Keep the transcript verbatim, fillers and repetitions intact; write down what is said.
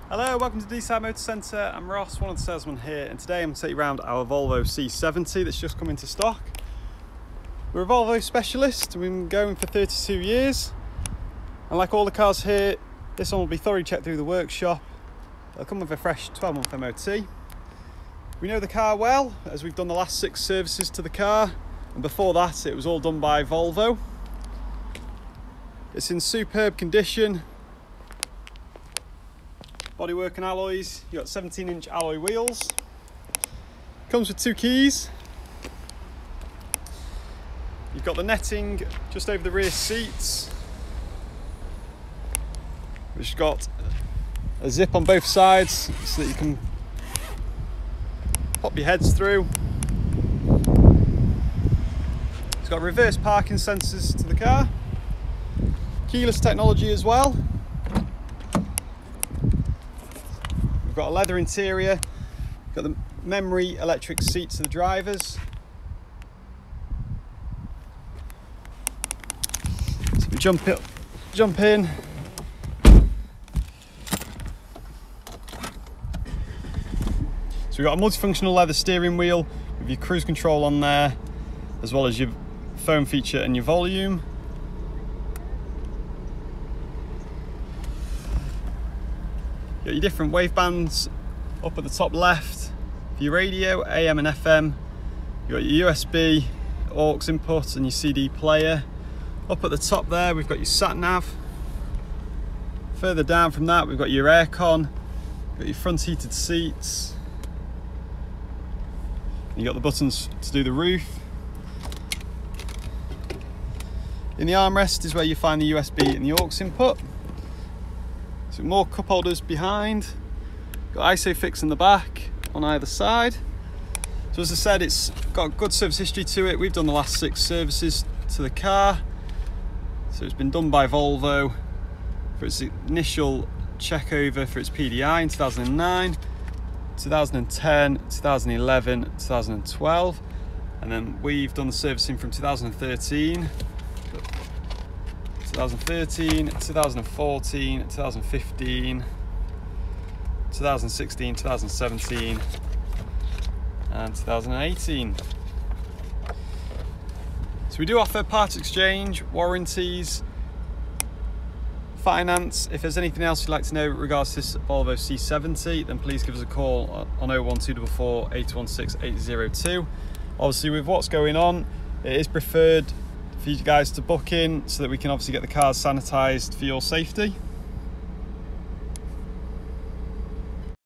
Hello, welcome to D-Side Motor Centre. I'm Ross, one of the salesmen here, and today I'm going to take you around our Volvo C seventy that's just come into stock. We're a Volvo specialist, we've been going for thirty-two years, and like all the cars here, this one will be thoroughly checked through the workshop. It'll come with a fresh twelve month M O T. We know the car well, as we've done the last six services to the car, and before that it was all done by Volvo. It's in superb condition. Bodywork and alloys, you've got seventeen inch alloy wheels. Comes with two keys. You've got the netting just over the rear seats, which has got a zip on both sides so that you can pop your heads through. It's got reverse parking sensors to the car. Keyless technology as well. We've got a leather interior, got the memory electric seats for the drivers. So we jump it, jump in. So we've got a multifunctional leather steering wheel with your cruise control on there, as well as your phone feature and your volume. Got your different wave bands up at the top left for your radio, A M and F M. You've got your U S B, aux input and your C D player. Up at the top there we've got your sat nav. Further down from that we've got your aircon, got your front heated seats. You've got the buttons to do the roof. In the armrest is where you find the U S B and the aux input. So more cup holders behind, got ISOFIX in the back on either side. So as I said, it's got good service history to it. We've done the last six services to the car. So it's been done by Volvo for its initial check over for its P D I in two thousand nine, two thousand ten, two thousand eleven, two thousand twelve, and then we've done the servicing from two thousand thirteen. two thousand thirteen, two thousand fourteen, two thousand fifteen, two thousand sixteen, two thousand seventeen and two thousand eighteen. So we do offer parts exchange, warranties, finance. If there's anything else you'd like to know in regards to this Volvo C seventy, then please give us a call on oh one two four four, eight one six, eight zero two. Obviously with what's going on, it is preferred for you guys to book in so that we can obviously get the cars sanitized for your safety.